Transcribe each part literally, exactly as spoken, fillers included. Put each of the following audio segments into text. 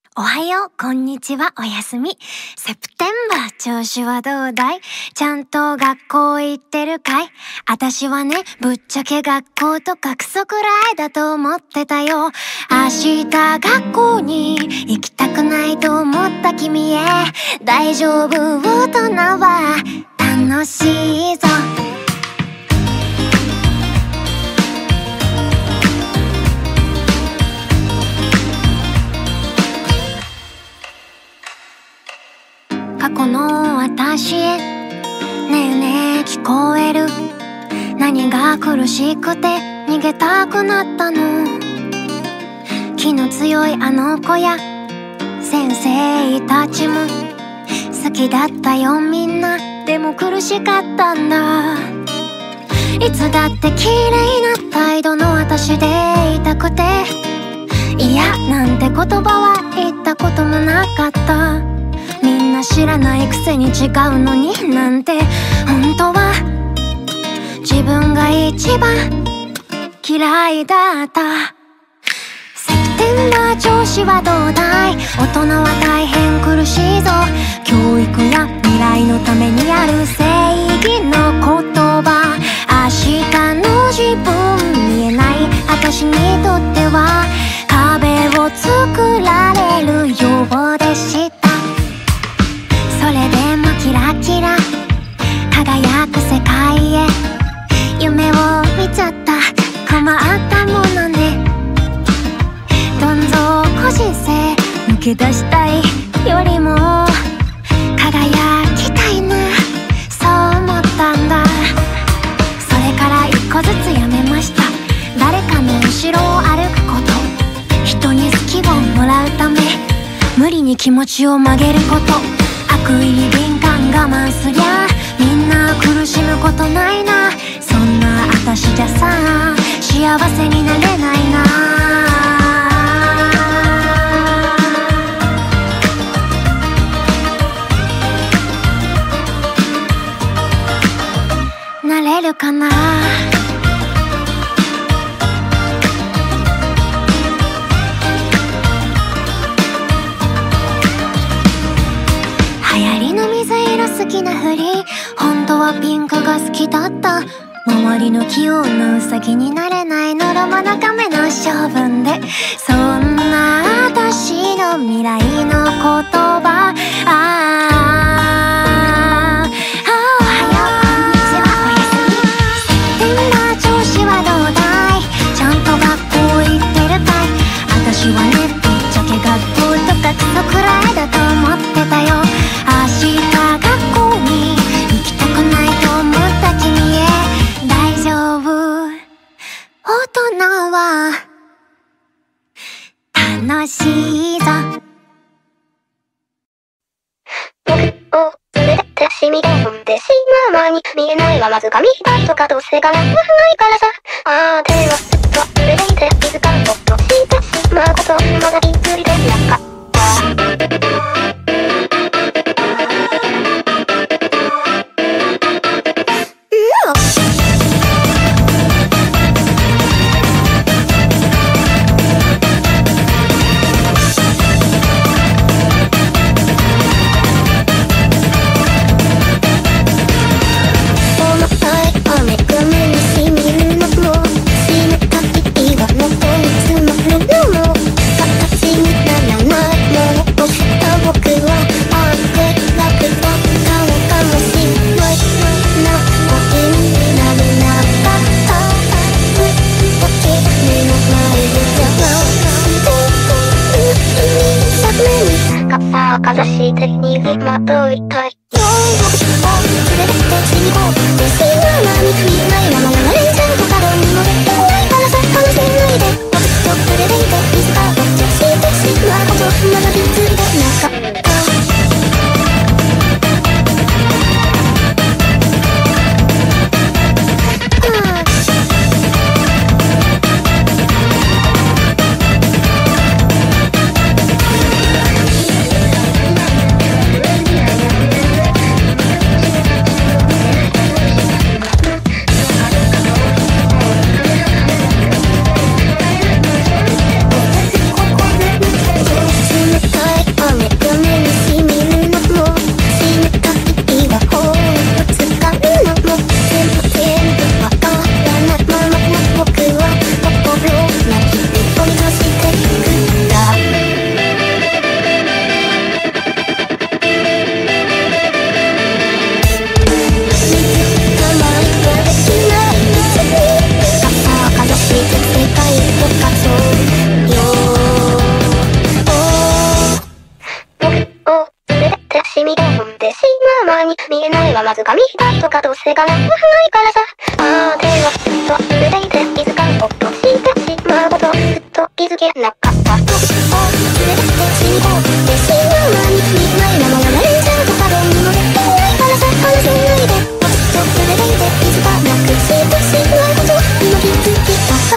おはよう、こんにちは、おやすみ。セプテンバー、調子はどうだい？ちゃんと学校行ってるかい？あたしはね、ぶっちゃけ学校とかクソくらいだと思ってたよ。明日学校に行きたくないと思った君へ、大丈夫、大人は楽しいぞ。過去の私へ、ねえねえ聞こえる？何が苦しくて逃げたくなったの？気の強いあの子や先生たちも好きだったよみんな。でも苦しかったんだ。いつだって綺麗な態度の私でいたくて、いやなんて言葉は言ったこともなかった。みんな知らないくせに違うのになんて、本当は自分が一番嫌いだった。セプテンバー、調子はどうだい？大人は大変苦しいぞ。教育や未来のためにある正義の言葉。明日の自分見えない私にとっては壁を作られるようでした。それでもキラキラ輝く世界へ夢を見ちゃった。困ったものね。どん底人生抜け出したいよりも輝きたいな、そう思ったんだ。それから一個ずつやめました。誰かの後ろを歩くこと、人に好きをもらうため無理に気持ちを曲げること、悪意に敏感我慢すりゃみんな苦しむことないな。そんな私じゃさ幸せになれないな。なれるかな。流行りの水色好きなふり、本当はピンクが好きだった。周りの器用なウサギになれないのろまな亀の性分で、そんな私の未来の言葉。あー私はね、ぶっちゃけ学校とかクソくらいだと思ってたよ。明日学校に行きたくないと思った君へ、大丈夫、大人は楽しいぞ。 僕を連れてシミュレーションで死ぬ間に見えないはまず紙一重とかどうせがないからさ。あーではずっと揺れていて気づかんとしてしまうことまだ気づいてなかった。かざして逃げまといたい。僕を連れて死にこうって死ぬ間に見えないまま流れちゃうとかどうにもできないからさ、話せないで。僕と連れていて水が落ちしてしまうことまだ気づいてなかった。 に見えないはまず紙一つとかどうせがなんもないからさ。あー手はずっと濡れていて気づかんほっとしてしまうことずっと気づけなかったと。お連れてって死にこうって死ぬ間に見えないままやられちゃうとかどうにもできないからさ。話せないでずっと濡れていて気づかなくしてしまうこと今気づきたさ。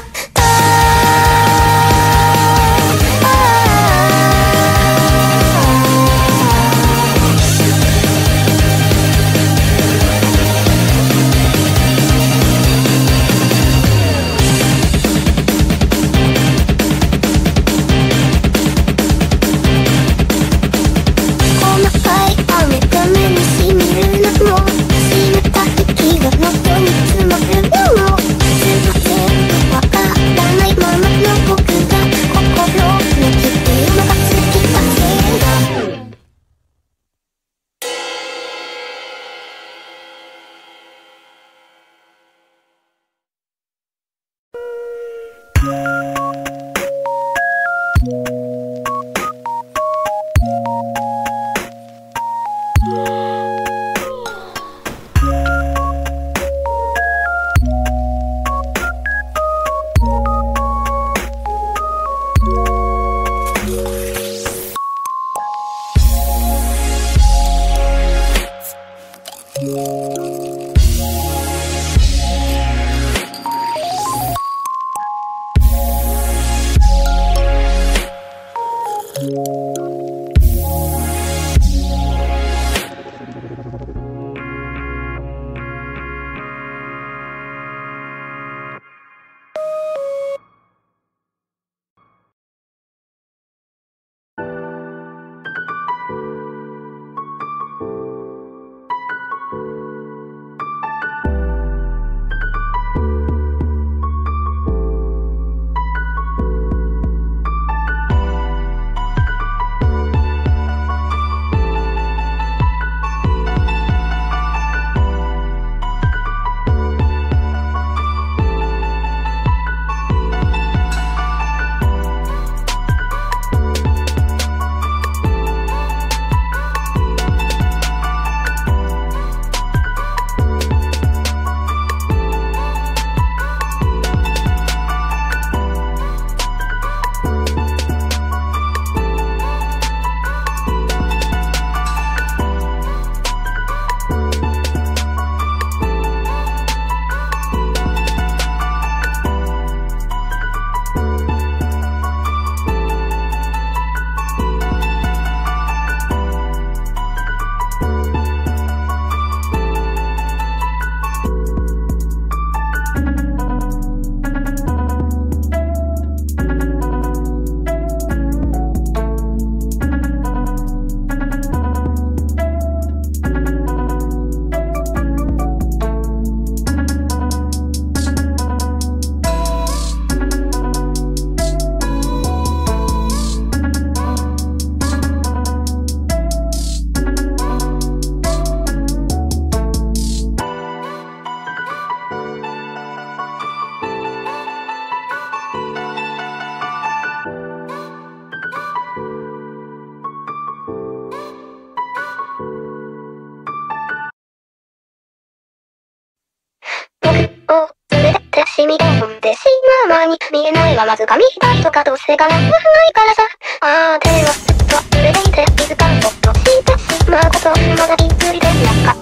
シミュレーションで死ぬ間に見えないはまず紙一つとかどうせがなんもないからさ。あー手はずっと濡れていて気づかんほっとしてしまうことまだ気づいてなかった。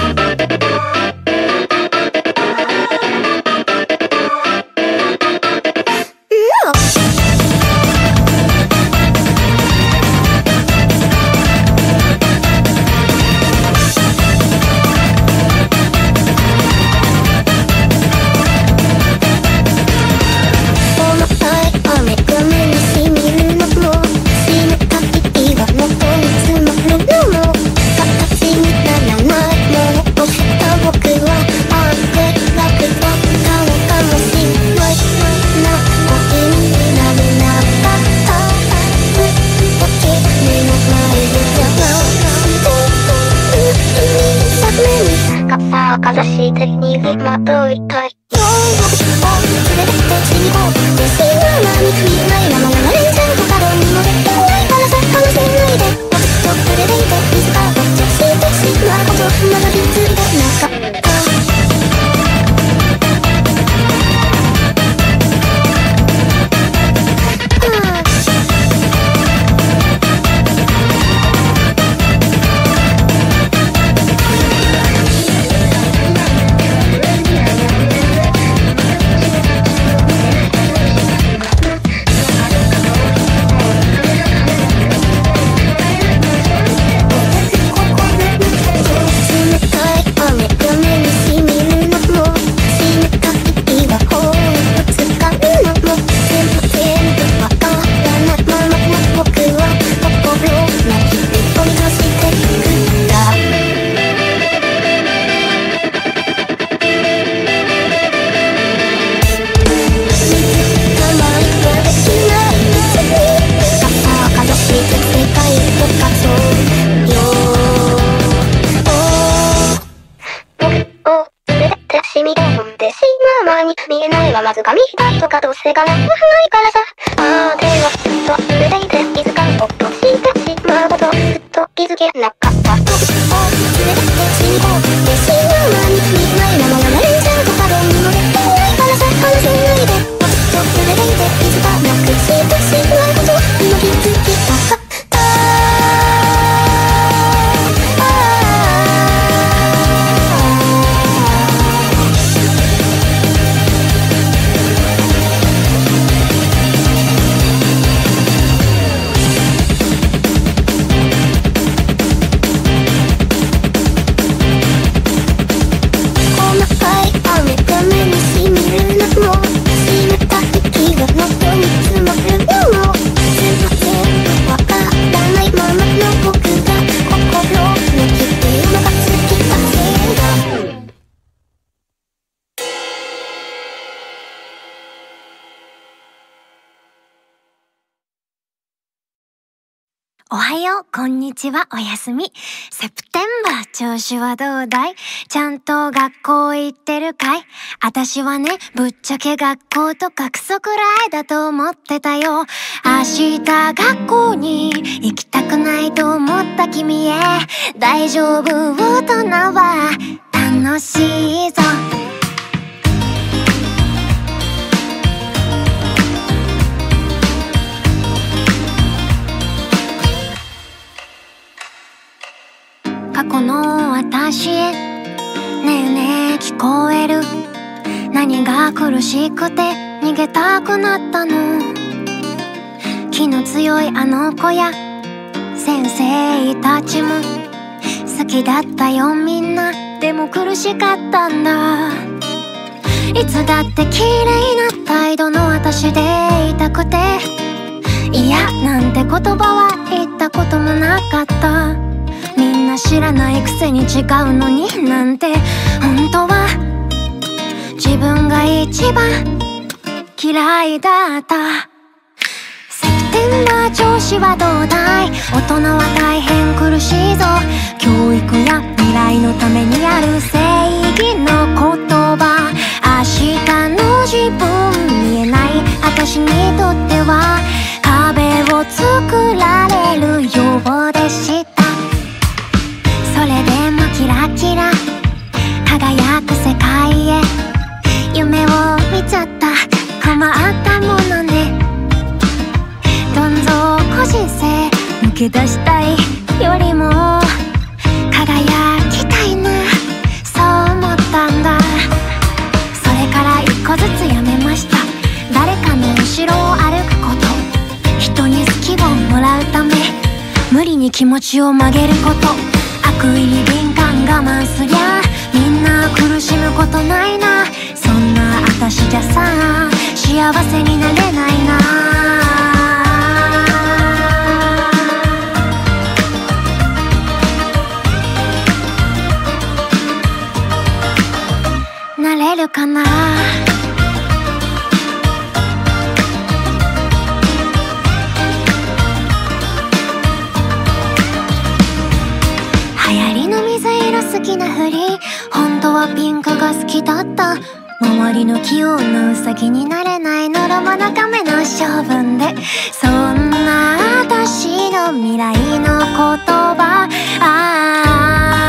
かざして逃げまといたい。夜を連れてって死にこうって死ぬ間に見えないまま流れちゃうとかどうにもできないからさ。話せないでずっと触れていて水が落ちしてしまうことまず紙一つとかどうせがなくないからさ。ああ手はずっと濡れていて気づかん落としてしまうことずっと気づけなかったと。お連れてって死にこうって死ぬ間に見えないままやられちゃうとかどうにもできないからさ。話せないでずっと濡れていて気づかなくしてしまうこと今気づきたかった。 おはよう、こんにちは、おやすみ。セプテンバー、調子はどうだい？ちゃんと学校行ってるかい？あたしはね、ぶっちゃけ学校とかクソくらいだと思ってたよ。明日学校に行きたくないと思った君へ、大丈夫、大人は楽しいぞ。過去の私へ、ねえねえ聞こえる？何が苦しくて逃げたくなったの？気の強いあの子や先生たちも好きだったよみんな。でも苦しかったんだ。いつだって綺麗な態度の私でいたくて、いやなんて言葉は言ったこともなかった。みんな知らないくせに違うのになんて、本当は自分が一番嫌いだった。セプテンバー調子はどうだい？大人は大変苦しいぞ。教育や未来のためにある正義の言葉。明日の自分見えない私にとっては壁を作られるようでした。それでもキラキラ輝く世界へ夢を見ちゃった。困ったものね。どん底人生抜け出したいよりも輝きたいな、そう思ったんだ。それから一個ずつやめました。誰かの後ろを歩くこと、人に好きをもらうため無理に気持ちを曲げること、悪意に敏感我慢すりゃみんな苦しむことないな。そんな私じゃさ幸せになれないな。なれるかな。好きなふり、本当はピンクが好きだった。周りの器用なウサギになれないのろまな亀の性分で、そんな私の未来の言葉。あー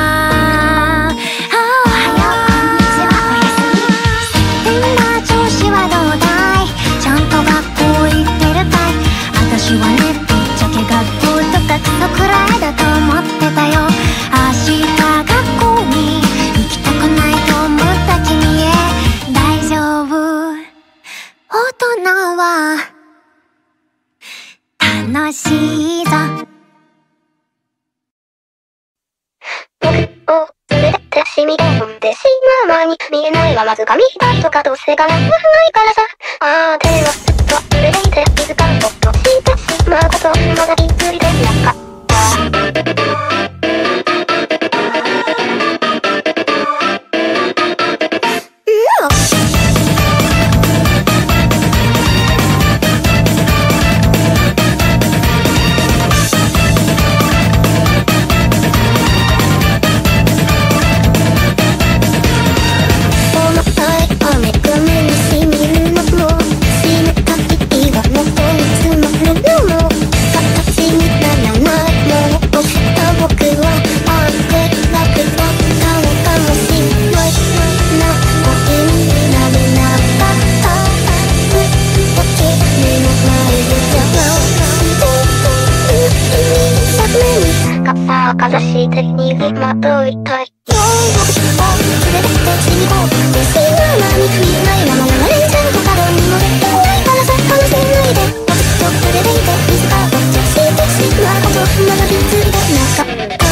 私はね、ぶっちゃけ学校とかクソくらいだと思ってたよ。明日学校に行きたくないと思った君へ、大丈夫、大人は楽しいぞ。 僕を連れてってしみで飲んでしまう間に見えないはまず紙一つとかどうせがなくないからさ。ああ手はずっと濡れていて気づかんとしてしまうことまだ気づいてなかった。重たい雨雲にしみるさあかざして逃げまといたい。夜を連れてって死にこう。で死ぬ間に見えないまま流れちゃうとカロに乗れてないからさ話せないで。ずっと触れていていつか落ちしてしまうことまだ気づいてなかった。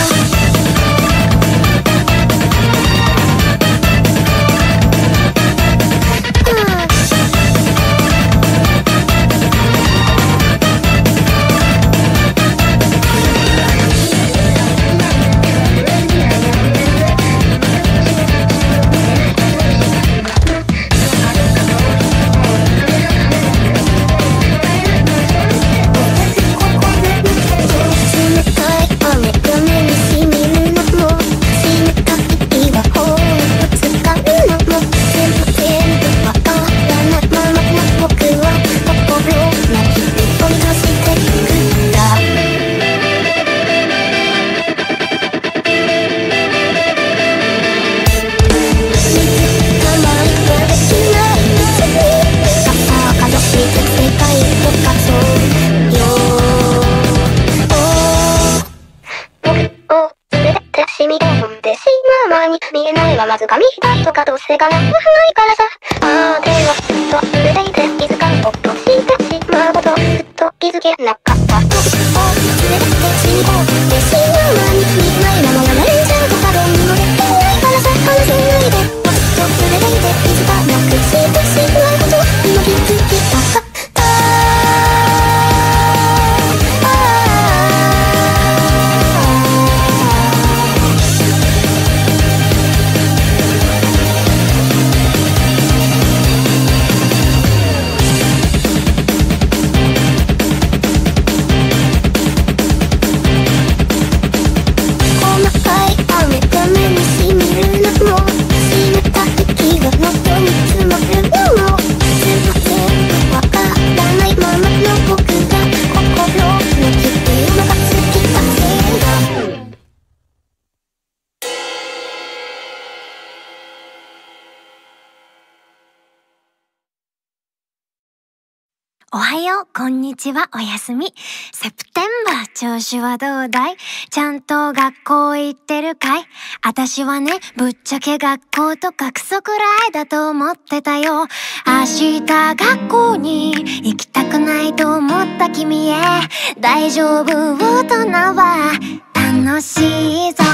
見えないままずかみたいとかどうせがなくないからさ。ああではずっと触れていていつか落としてしまうことずっと気づけなかった。連れてって死にこう。で死ぬ間に見えないまま流れちゃうとカロに乗れてないからさ話せないで。ずっと触れていていつかなくしてしまうこと今気づけたかった。 おはよう、こんにちは、おやすみ。セプテンバー、調子はどうだい？ちゃんと学校行ってるかい？あたしはね、ぶっちゃけ学校とかクソくらいだと思ってたよ。明日学校に行きたくないと思った君へ、大丈夫、大人は楽しいぞ。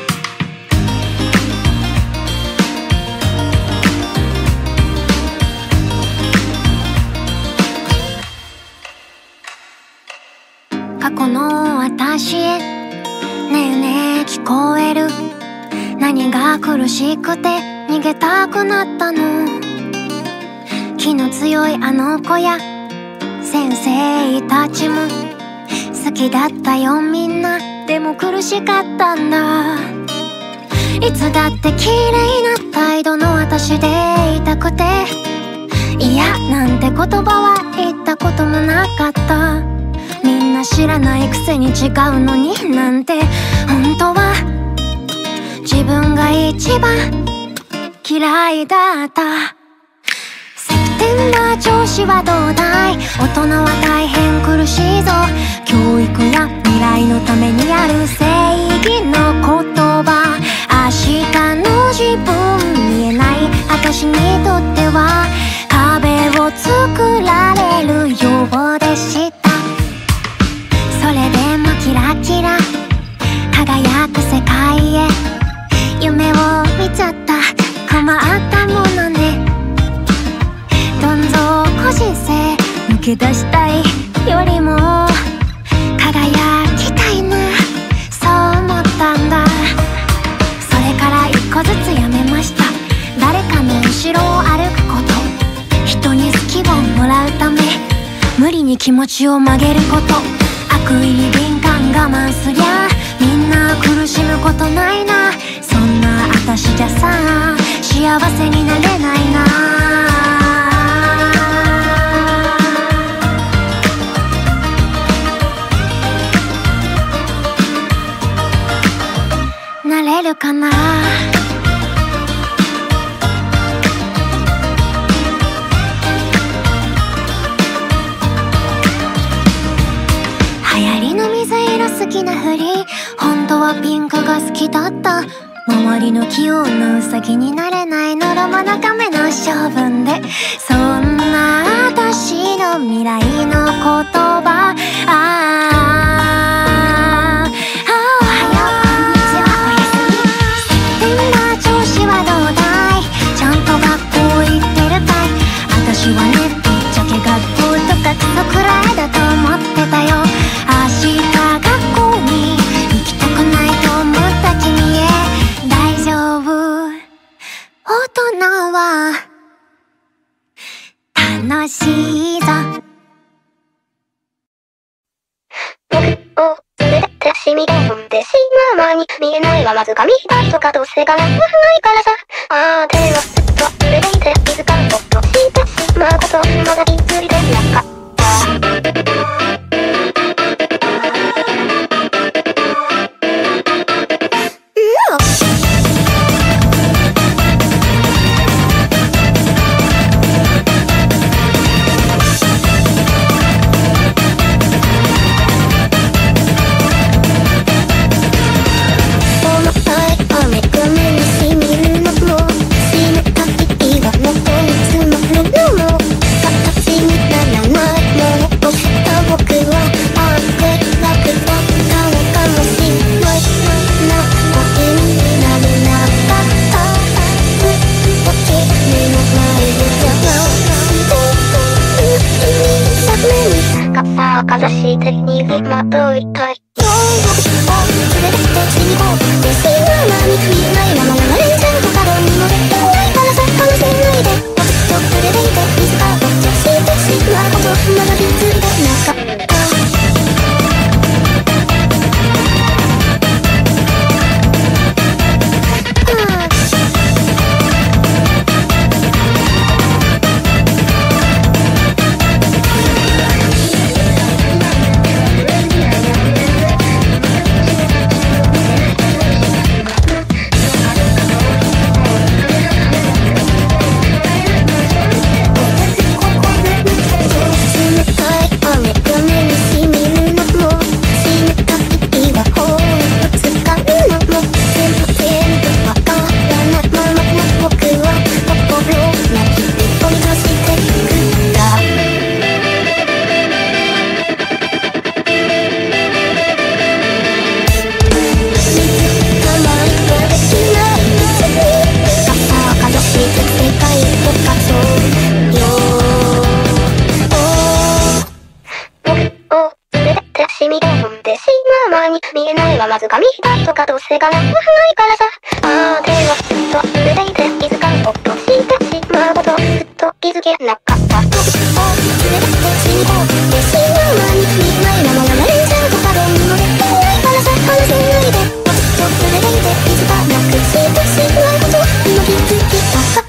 過去の私へ、ねえねえ聞こえる？何が苦しくて逃げたくなったの？気の強いあの子や先生たちも好きだったよみんな。でも苦しかったんだ。いつだって綺麗な態度の私でいたくて、いやなんて言葉は言ったこともなかった。みんな知らないくせに違うのになんて、本当は自分が一番嫌いだった。セプテンバー調子はどうだい？大人は大変苦しいぞ。教育や未来のためにある正義の言葉。明日の自分見えない私にとっては壁を作られるようでした。それでもキラキラ輝く世界へ夢を見ちゃった。困ったものね。どん底人生抜け出したいよりも輝きたいな、そう思ったんだ。それから一個ずつやめました。誰かの後ろを歩くこと、人に好きをもらうため無理に気持ちを曲げること、悪意に敏感我慢すりゃみんな苦しむことないな。そんな私じゃさ幸せになれないな。なれるかな。流行りの水色好きなふり、 本当はピンクが好きだった。周りの器用なウサギになれないのろまな亀の性分で、そんな私の未来の言葉、あーあー、おはよう、こんにちは、おやすみ。セプテンバー調子はどうだい？ちゃんと学校行ってるかい？私はね、ぶっちゃけ学校とかクソくらいだと思ってたよ。明日学校に行きたくないと思った君へ、大丈夫、大人は楽しいぞ。 僕を連れてシミュレーションで死ぬ前に見えないはまず紙一重とかどうせがないからさ。ああではずっと揺れていて気づかんことしてしまうことまだ気づいてなかった。かざして逃げまといたい。夜を連れて死にこうで死ぬ間に見えないまま流れちゃうと角にも出てないからさ、話せないで僕と連れていて水が落ちしてしまうことまだ気づいてなかった。見えないはまず紙一重とかどうせがないからさ。ああではずっと揺れていて気づかんことしてしまうことずっと気づけなかった。僕を連れて死にこうで死ぬ前に見えないまま流れちゃうと角にも出てないからさ、話せないで僕と連れていて気づかなくしてしまうこと今気づきたかった。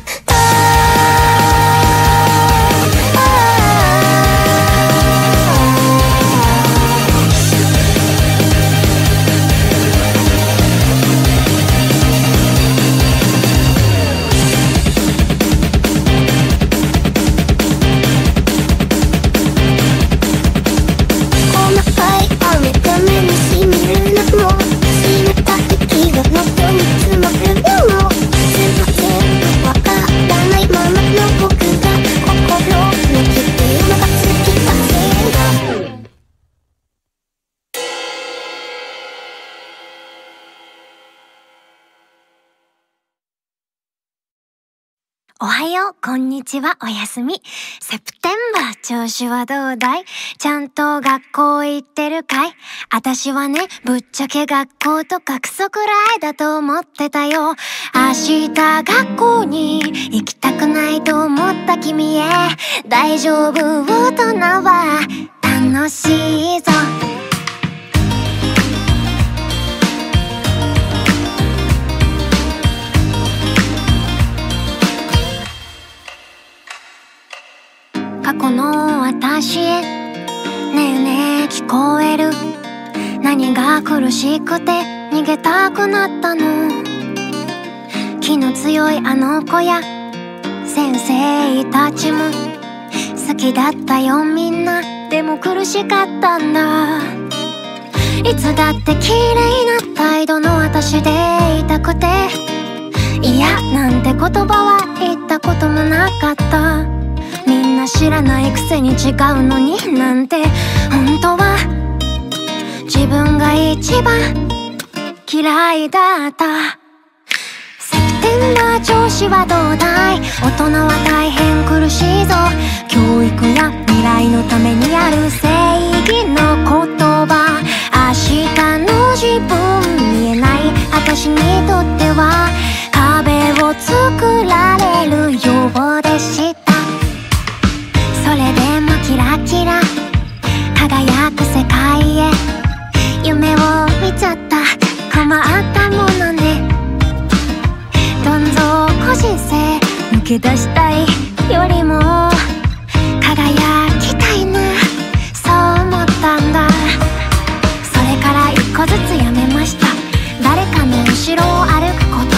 おはよう、こんにちは、おやすみ。セプテンバー調子はどうだい？ちゃんと学校行ってるかい？私はね、ぶっちゃけ学校とかクソくらいだと思ってたよ。明日学校に行きたくないと思った君へ、大丈夫、大人は楽しいぞ。過去の私へ、ねえねえ聞こえる？何が苦しくて逃げたくなったの？気の強いあの子や先生たちも好きだったよみんな。でも苦しかったんだ。いつだって綺麗な態度の私でいたくて、いやなんて言葉は言ったこともなかった。みんな知らないくせに違うのになんて、本当は自分が一番嫌いだった。セプテンバー調子はどうだい？大人は大変苦しいぞ。教育や未来のためにある正義の言葉。明日の自分見えない私にとっては壁を作られるようでした。それでもキラキラ輝く世界へ夢を見ちゃった。困ったものね。どんぞ個人性抜け出したいよりも輝きたいな、そう思ったんだ。それから一個ずつやめました。誰かの後ろを歩くこと、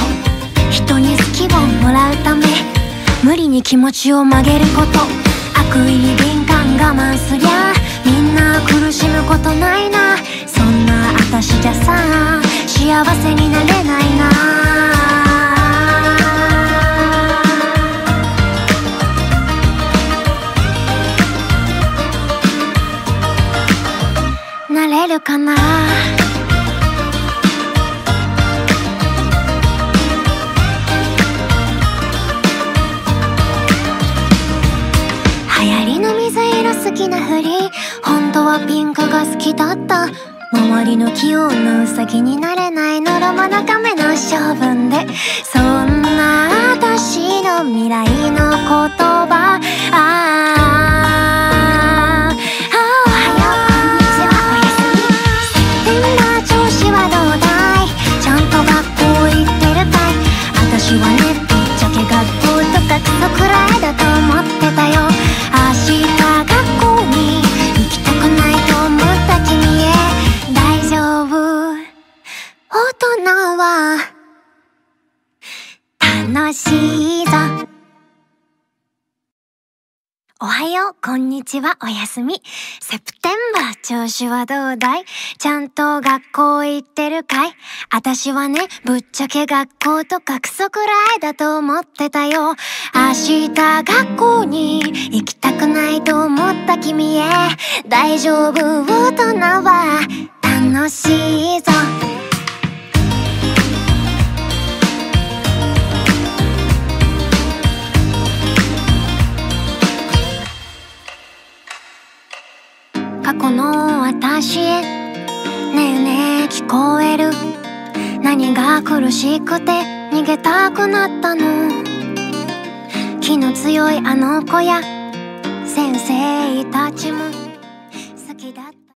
人に好きをもらうため無理に気持ちを曲げること、悪意に敏感我慢すりゃみんな苦しむことないな。そんな私じゃさ幸せになれないな。なれるかな。流行りの水色好きなふり、本当はピンクが好きだった。周りの器用なウサギになれないのろまな亀の性分で、そんな私の未来の言葉、あー私はね、ぶっちゃけ学校とかクソくらいだと思ってたよ。明日学校に行きたくないと思った君へ、大丈夫、大人は楽しいぞ。おはよう、こんにちは、おやすみ。セプテンバー調子はどうだい？ちゃんと学校行ってるかい？私はね、ぶっちゃけ学校とかクソくらいだと思ってたよ。明日学校に行きたくないと思った君へ、大丈夫、大人は楽しいぞ。過去の私へ、ねえねえ聞こえる？何が苦しくて逃げたくなったの？気の強いあの子や先生たちも好きだった。